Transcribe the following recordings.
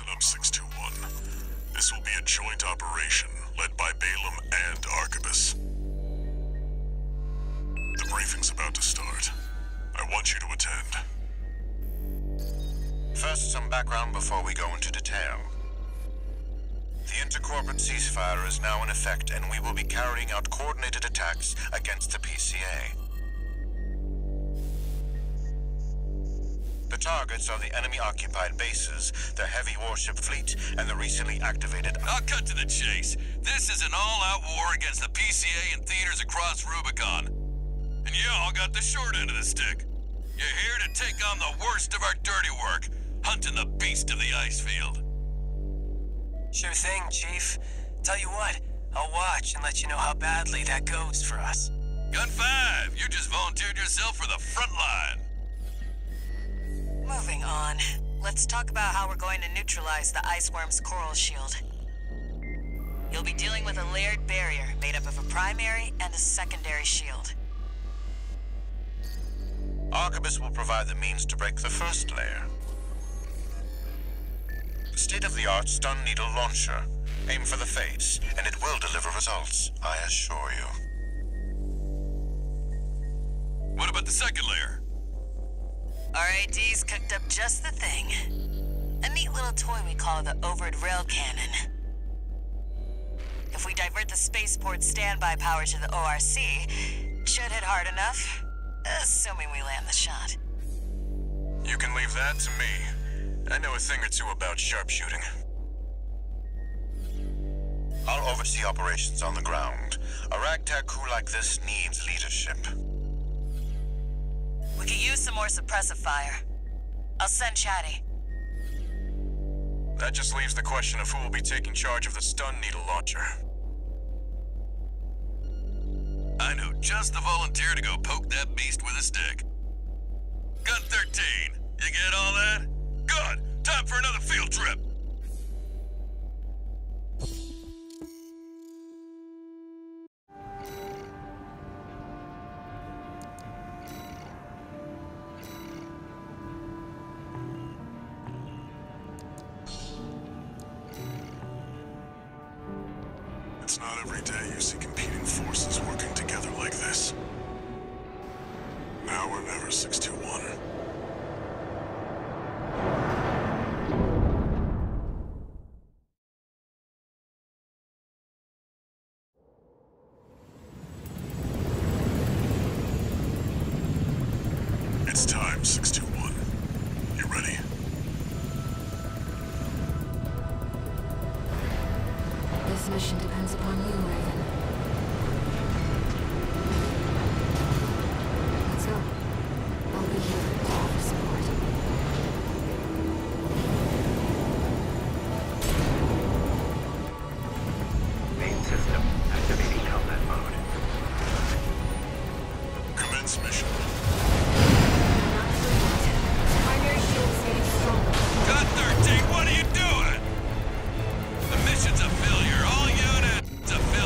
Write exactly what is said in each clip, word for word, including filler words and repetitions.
Listen up, six two one. This will be a joint operation led by Balaam and Arquebus. The briefing's about to start. I want you to attend. First, some background before we go into detail. The intercorporate ceasefire is now in effect, and we will be carrying out coordinated attacks against the P C A. The targets are the enemy-occupied bases, the heavy warship fleet, and the recently activated... I'll cut to the chase. This is an all-out war against the P C A and theaters across Rubicon. And y'all got the short end of the stick. You're here to take on the worst of our dirty work, hunting the beast of the ice field. Sure thing, Chief. Tell you what, I'll watch and let you know how badly that goes for us. Gun five, you just volunteered yourself for the front line. Moving on. Let's talk about how we're going to neutralize the Iceworm's coral shield. You'll be dealing with a layered barrier made up of a primary and a secondary shield. Arquebus will provide the means to break the first layer. State-of-the-art stun needle launcher. Aim for the face, and it will deliver results, I assure you. What about the second layer? R A D's cooked up just the thing. A neat little toy we call the overed rail cannon. If we divert the spaceport's standby power to the O R C, it should hit hard enough, assuming we land the shot. You can leave that to me. I know a thing or two about sharpshooting. I'll oversee operations on the ground. A ragtag crew like this needs leadership. We could use some more suppressive fire. I'll send Chatty. That just leaves the question of who will be taking charge of the stun needle launcher. I know just the volunteer to go poke that beast with a stick. Gun thirteen, you get all that? Good! Time for another field trip! It's not every day you see competing forces working together like this. Now or never, six two one. It's time, six two one. You ready? This mission depends upon you, Raven. Let's go. I'll be here to offer support. Main system activating combat mode. Commence mission. Primary shield getting stronger. Gun thirteen, what are you doing? The mission's a failure. All units, a failure.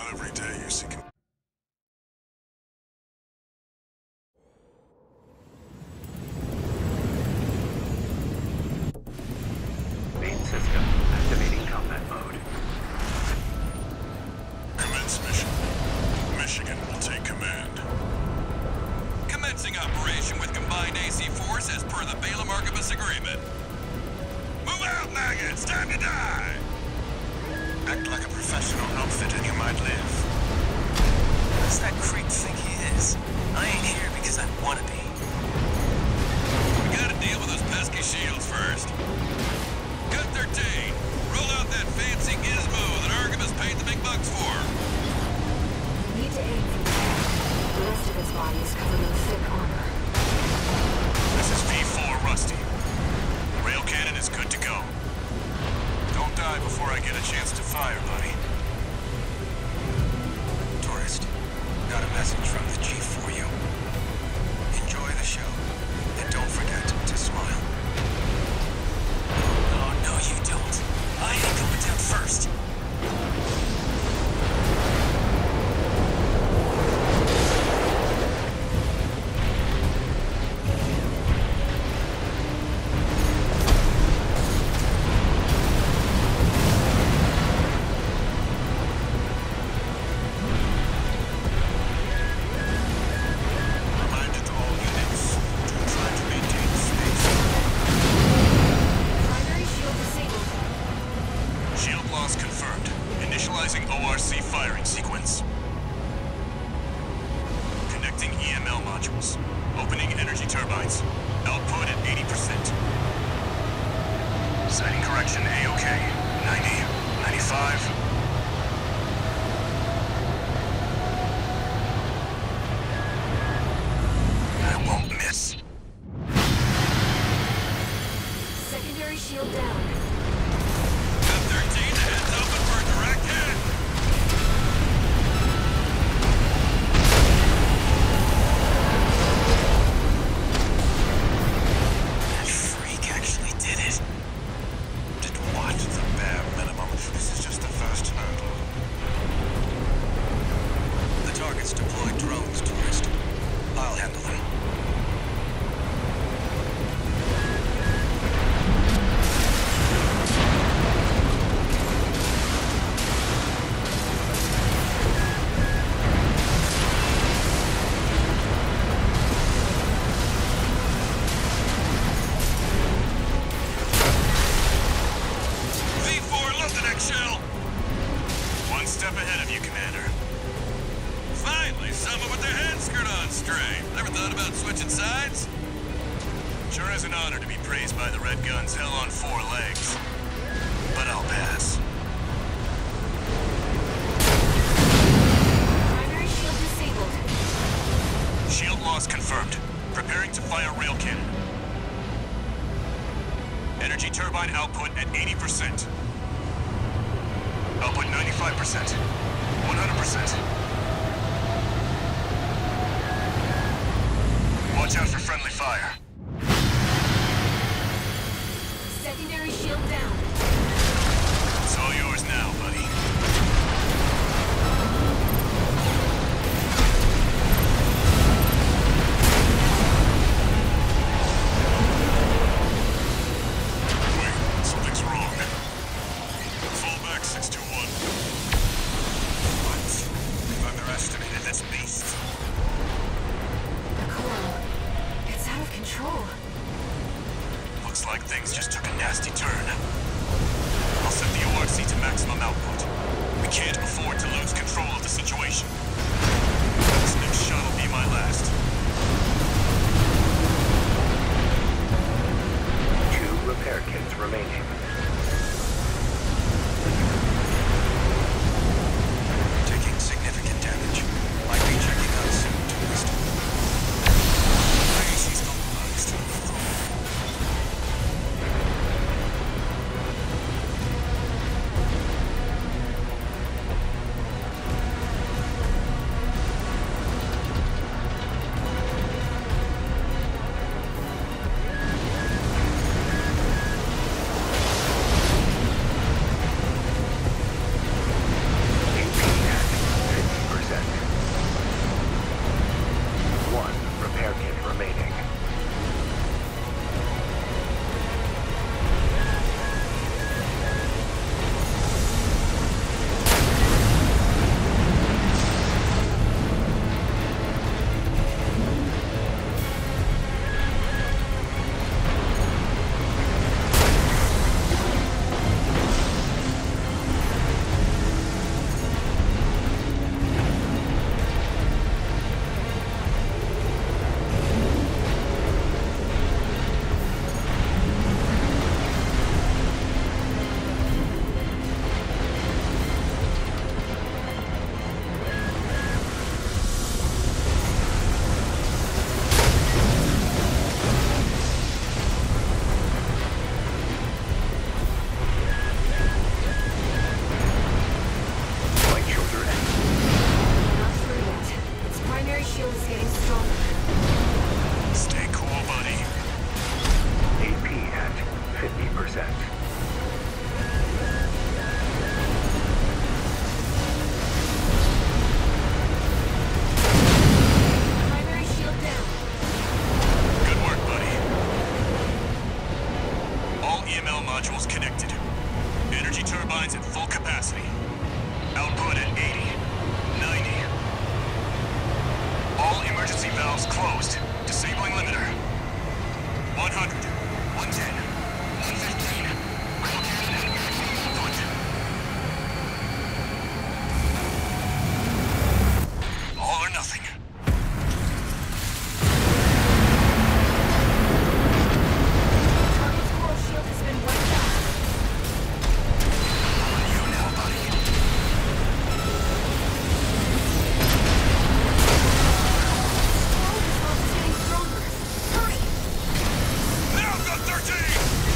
every day you see. Main system activating combat mode. Commence mission. Michigan will take command. Commencing operation with combined A C force as per the Balaam Archibus agreement. Move out, maggots! Time to die! Act like a professional outfit and you might live. Who does that creep think he is? I ain't here because I wanna be. We gotta deal with those pesky shields first. Cut thirteen. Roll out that fancy gizmo that Archibus paid the big bucks for. We need to aim for the head. The rest of his body is covered in thick armor. This is V four Rusty. Rail cannon is good to go. Don't die before I get a chance to fire, buddy. Tourist, got a message from the chief for you. Enjoy the show, and don't forget to smile. Oh, no, you don't. I ain't going down first. Reminder to all units to try to maintain space. Primary shield disabled. Shield loss confirmed. Initializing O R C firing sequence. Connecting E M L modules. Opening energy turbines. Output at eighty percent. Sighting correction A-OK. ninety, ninety-five. I won't miss. Secondary shield down. Cut thirteen, the head's open for a direct hit. That freak actually did it. Did what? The bare minimum. This is just the first hurdle. The target's deployed drones, tourist. I'll handle them. V four, load the next shell. One step ahead of you, Commander. Finally, someone with their head screwed on straight. Ever thought about switching sides? Sure is an honor to be praised by the Red Guns hell on four legs. But I'll pass. Primary shield disabled. Shield loss confirmed. Preparing to fire rail cannon. Energy turbine output at eighty percent. Output ninety-five percent. one hundred percent. Watch out for friendly fire. Secondary shield down. It's all yours now, buddy. Wait, something's wrong. Fall back, six two one. What? We've underestimated this beast. The coral. It's out of control. Looks like things just took a nasty turn. I'll set the O R C to maximum output. We can't afford to lose control of the situation. This next shot will be my last. Two repair kits remaining. Taking significant damage. Might be checking out soon, tourist. Crazy's compromised. modules connected. Energy turbines at full capacity. Output at eighty, ninety. All emergency valves closed. Disabling limiter. one hundred, one ten, one fifteen. All or nothing. Target's coral shield has been wiped out. On you now, buddy. Coral response is getting stronger. Hurry! Now I've got thirteen!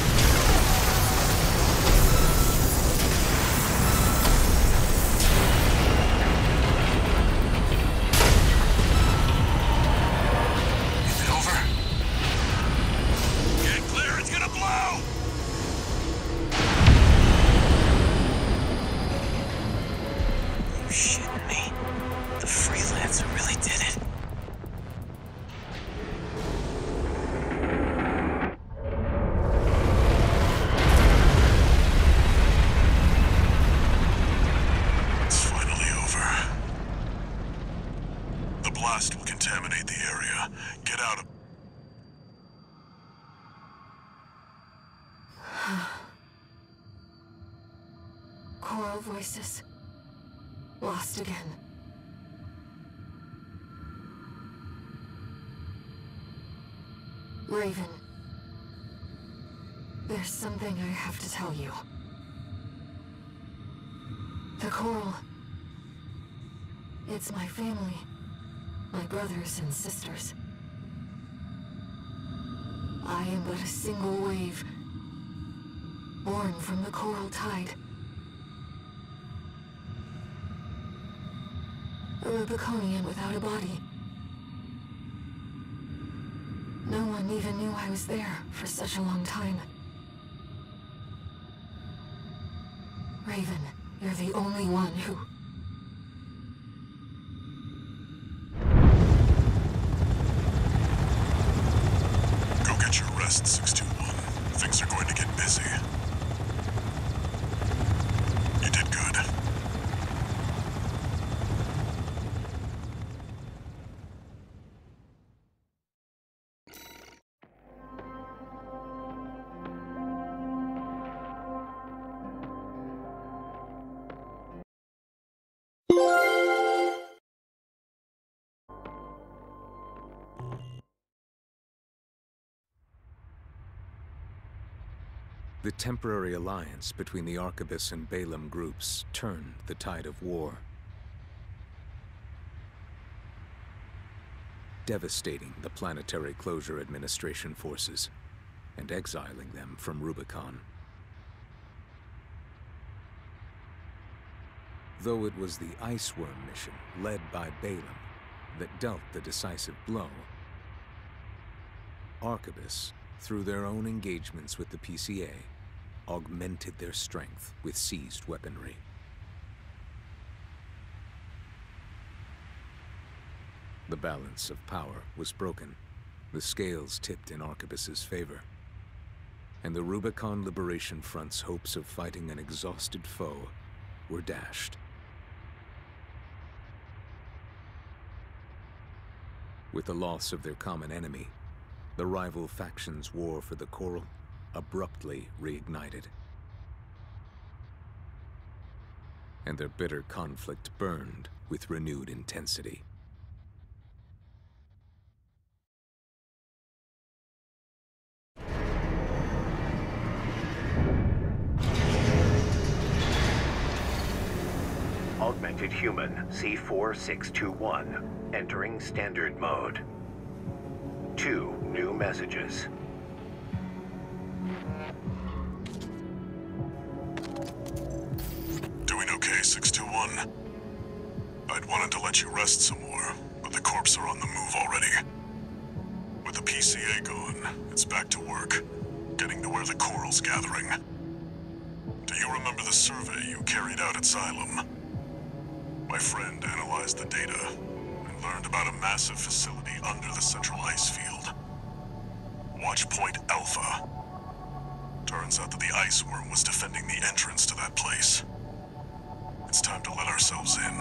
Is it over? Get clear, it's gonna blow! You shitting me? The freelancer really did it. It's finally over. The blast will contaminate the area. Get out of... Coral voices. Lost again. Raven. There's something I have to tell you. The coral. It's my family. My brothers and sisters. I am but a single wave. Born from the coral tide. A Rubiconian without a body. No one even knew I was there for such a long time. Raven, you're the only one who... Go get your rest, six two one. Things are going to get busy. You did good. The temporary alliance between the Arquebus and Balaam groups turned the tide of war, devastating the Planetary Closure Administration forces and exiling them from Rubicon. Though it was the Iceworm mission led by Balaam that dealt the decisive blow, Arquebus, through their own engagements with the P C A, augmented their strength with seized weaponry. The balance of power was broken, the scales tipped in Arquebus's favor, and the Rubicon Liberation Front's hopes of fighting an exhausted foe were dashed. With the loss of their common enemy, the rival factions' war for the Coral abruptly reignited. And their bitter conflict burned with renewed intensity. Augmented human C four six two one, entering standard mode. Two new messages. Doing okay, six two one. I'd wanted to let you rest some more, but the corps are on the move already. With the P C A gone, it's back to work, getting to where the coral's gathering. Do you remember the survey you carried out at Xylem? My friend analyzed the data and learned about a massive facility under the central ice field. Watch Point Alpha. Turns Turns out that the ice worm was defending the entrance to that place. It's time to let ourselves in.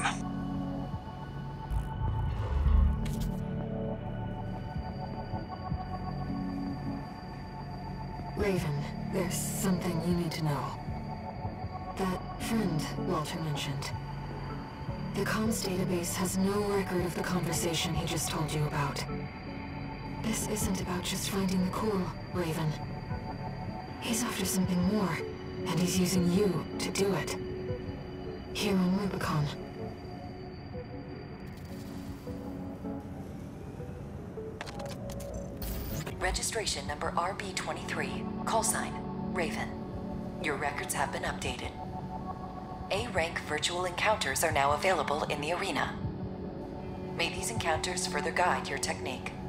Raven, there's something you need to know. That friend Walter mentioned. The comms database has no record of the conversation he just told you about. This isn't about just finding the core, Raven. He's after something more, and he's using you to do it. Here on Rubicon. Registration number R B twenty-three, call sign, Raven. Your records have been updated. A-rank virtual encounters are now available in the arena. May these encounters further guide your technique.